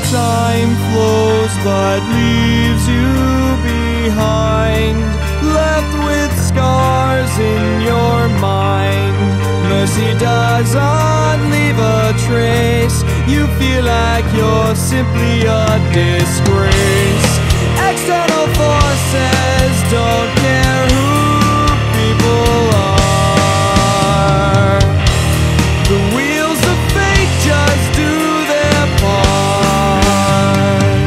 Time flows but leaves you behind, left with scars in your mind. Mercy doesn't leave a trace. You feel like you're simply a disgrace. External forces don't care who people are. The wheels of fate just do their part.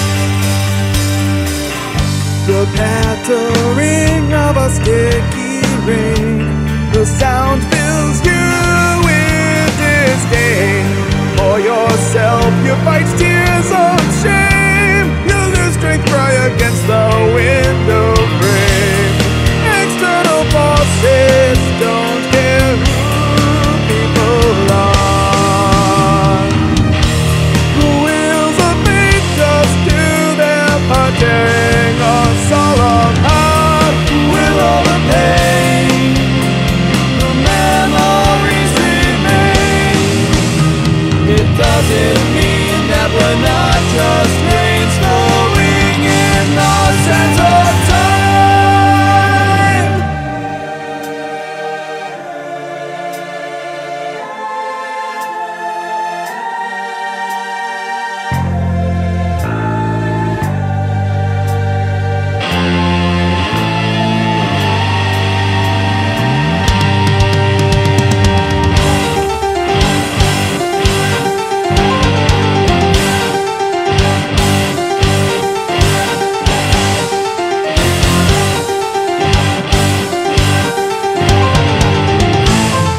The pattering of a sticky ring, the sound fills you with disdain. For yourself you fight tears of shame. You lose strength, cry against the window frame. External forces don't care who people are. The wheels of fate just do their part, tearing us all apart. With all the pain, the memories remain. It doesn't mean that we're not just rains flowing in the sands of time.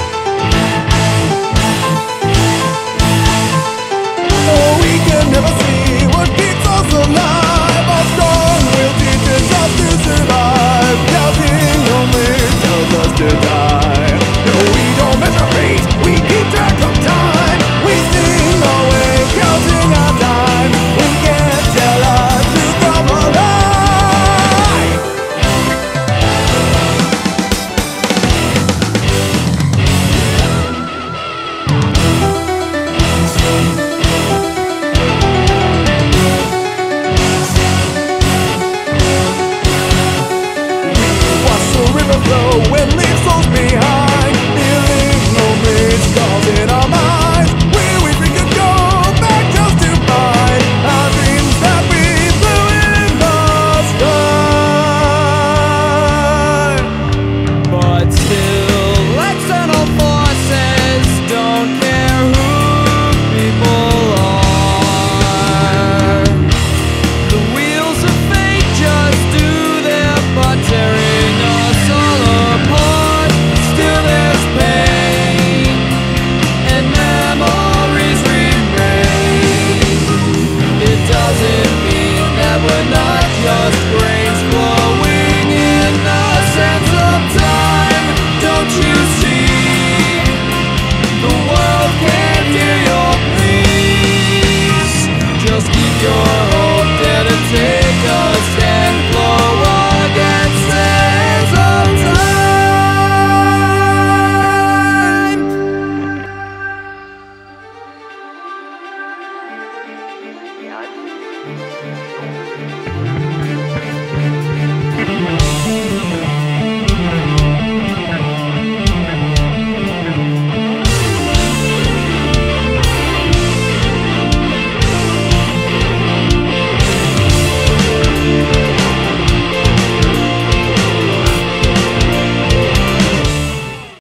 Never see